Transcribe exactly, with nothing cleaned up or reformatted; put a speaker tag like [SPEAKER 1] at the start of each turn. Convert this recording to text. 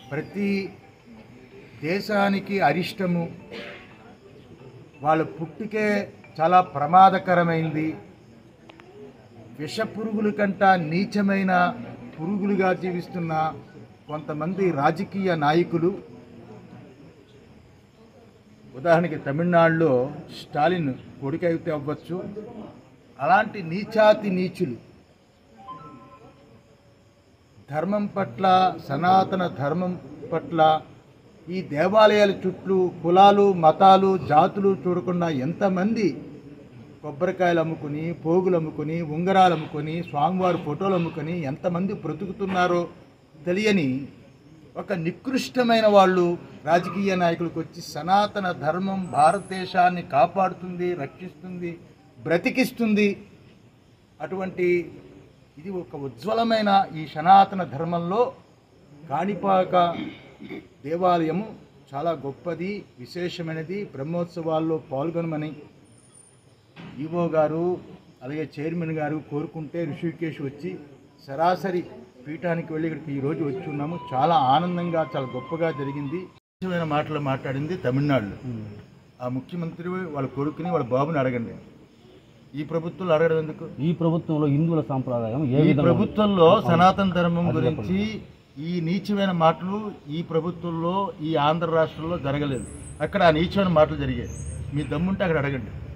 [SPEAKER 1] ప్రతి దేశానికి అరిష్టము, వాళ్ళ పుట్టుకే చాలా ప్రమాదకరమైంది, విష పురుగుల కంట నీచమైన పురుగులుగా జీవిస్తున్న కొంతమంది రాజకీయ నాయకులు. ఉదాహరణకి తమిళనాడులో స్టాలిన్ కొడుకైతే అవ్వచ్చు. అలాంటి నీచాతి నీచులు ధర్మం పట్ల, సనాతన ధర్మం పట్ల, ఈ దేవాలయాల చుట్టూ కులాలు, మతాలు, జాతులు చూడకుండా ఎంతమంది కొబ్బరికాయలు అమ్ముకొని, పోగులు అమ్ముకొని, ఉంగరాలు అమ్ముకొని, స్వామివారి ఫోటోలు అమ్ముకొని ఎంతమంది బ్రతుకుతున్నారో తెలియని ఒక నికృష్టమైన వాళ్ళు రాజకీయ నాయకులకు వచ్చి సనాతన ధర్మం భారతదేశాన్ని కాపాడుతుంది, రక్షిస్తుంది, బ్రతికిస్తుంది. అటువంటి ఇది ఒక ఉజ్వలమైన ఈ సనాతన ధర్మంలో కాణిపాక దేవాలయము చాలా గొప్పది, విశేషమైనది. బ్రహ్మోత్సవాల్లో పాల్గొనమని ఈవో గారు అలాగే చైర్మన్ గారు కోరుకుంటే ఋషికేశ్ వచ్చి సరాసరి పీఠానికి వెళ్ళి ఇక్కడికి ఈరోజు వచ్చి ఉన్నాము. చాలా ఆనందంగా, చాలా గొప్పగా జరిగింది. ముఖ్యమైన మాటలు మాట్లాడింది తమిళనాడులో. ఆ ముఖ్యమంత్రి వాళ్ళ కొడుకుని, వాళ్ళ బాబుని అడగండి. ఈ ప్రభుత్వంలో అడగడం ఎందుకు?
[SPEAKER 2] ఈ ప్రభుత్వంలో హిందువుల సాంప్రదాయం,
[SPEAKER 1] ఈ ప్రభుత్వంలో సనాతన ధర్మం గురించి ఈ నీచమైన మాటలు ఈ ప్రభుత్వంలో, ఈ ఆంధ్ర రాష్ట్రంలో జరగలేదు. అక్కడ ఆ నీచమైన మాటలు జరిగాయి. మీ దమ్ముంటే అక్కడ అడగండి.